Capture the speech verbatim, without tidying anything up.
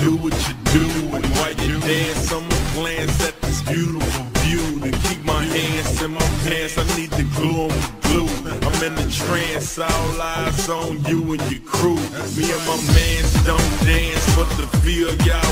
do what you do. And while you dance, I'ma glance at this beautiful view. To keep my hands in my pants, I need to glue 'em with glue. I'm in the trance, all eyes on you and your crew. Me and my mans don't dance, but the feel y'all